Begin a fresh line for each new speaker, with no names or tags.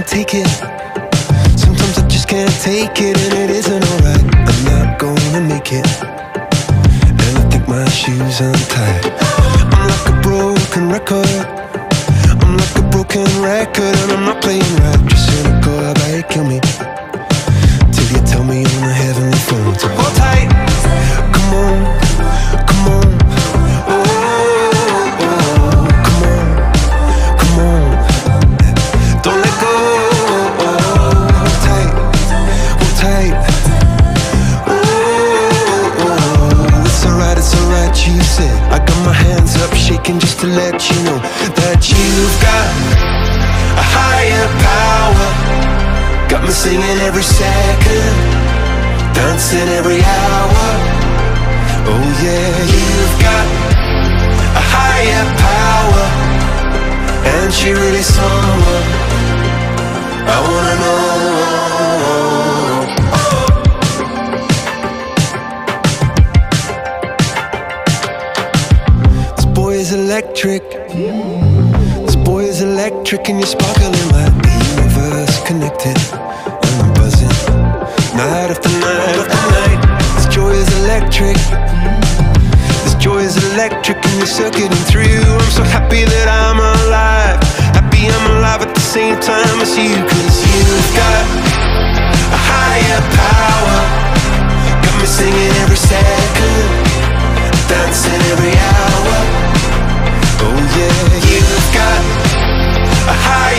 take it. Sometimes I just can't take it, and it isn't alright. I'm not gonna make it, and I think my shoes untied. I'm like a broken record. I'm like a broken record, and I'm not playing right. Just cynical, how about you kill me till you tell me on the heavenly phone. So hold tight, come on, come on. Oh, oh, come on, come on. Don't let go. Hold tight, hold tight. Oh, oh, it's alright, she said. I got my hands up shaking just to let you know that you've got a higher power. Got me singing every second, dancing every hour. Oh yeah, you've got a higher power, and she really someone I wanna know. This boy is electric. This boy is electric, and you're sparkling like the universe connected. And I'm buzzing night after night after night. This joy is electric. This joy is electric, and you're circuiting through. I'm so happy that I'm alive. Happy I'm alive at the same time as you. Cause you've got a higher power. Got me singing every second, dancing every hour. Oh yeah, you've got a higher